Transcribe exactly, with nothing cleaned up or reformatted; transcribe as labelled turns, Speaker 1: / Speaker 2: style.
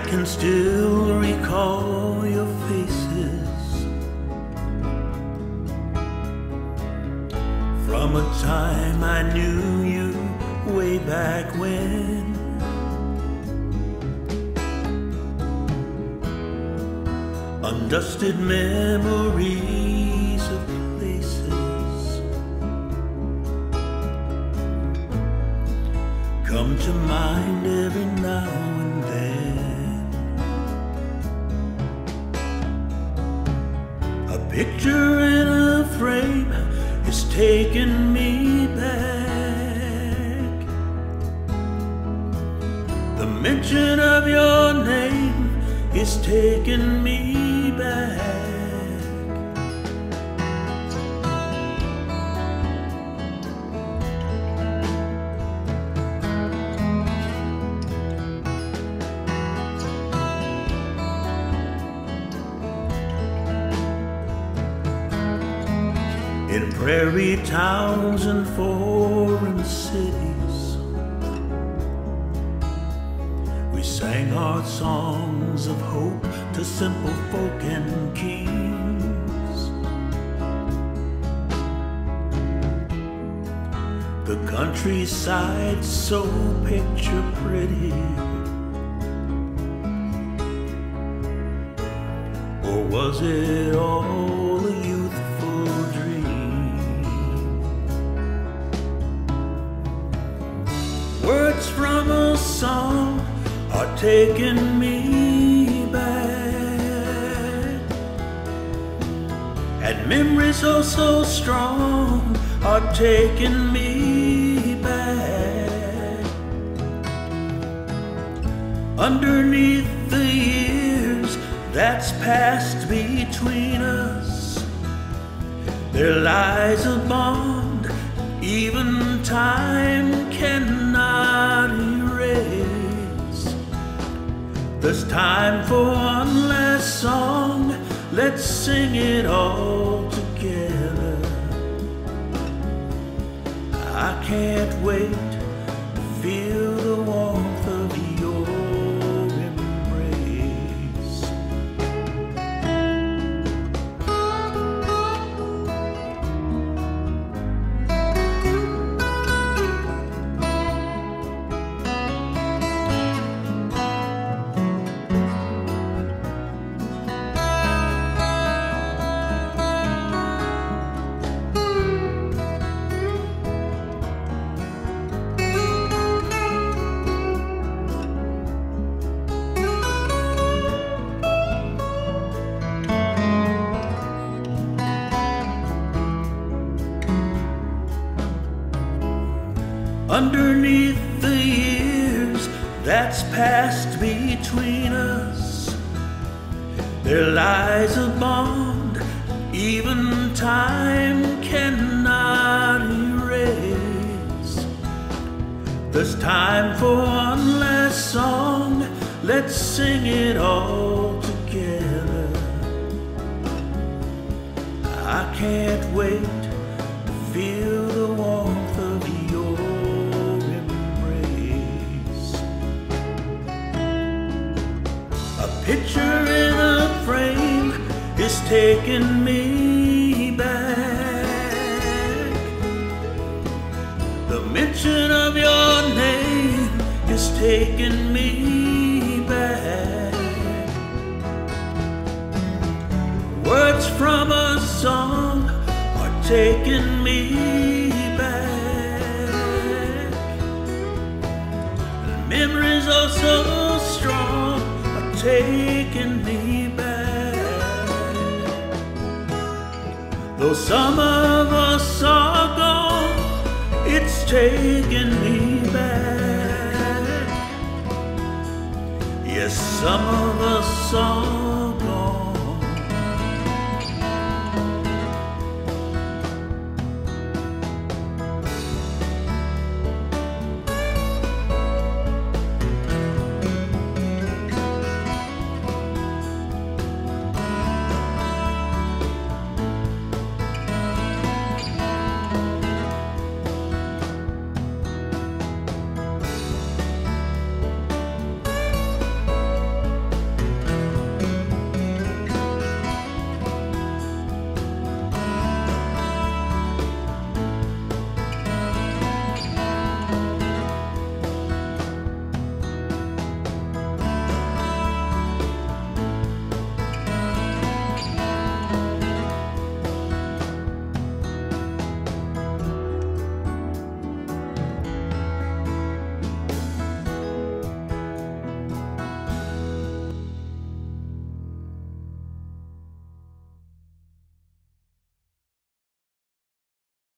Speaker 1: can still recall your faces from a time I knew you way back when. Undusted memories of places come to mind every now and then. A picture in a frame is taking me back. The mention of your name is taking me back. In prairie towns and foreign cities, we sang our songs of hope to simple folk and kings. The countryside so picture pretty, or was it all a youthful dream? Words from a song are taking me back, and memories oh so strong are taking me back. Underneath the years that's passed between us, there lies a bond even time cannot erase. There's time for one last song, let's sing it all together. I can't wait to feel the warmth of your embrace. Underneath the years that's passed between us, there lies a bond even time cannot erase. There's time for one last song, let's sing it all together. I can't wait to feel the warmth of your picture in a frame is taking me back. The mention of your name is taking me back. Words from a song are taking me back. Memories are so strong, taking me back. Though some of us are gone, it's taking me back. Yes, some of us are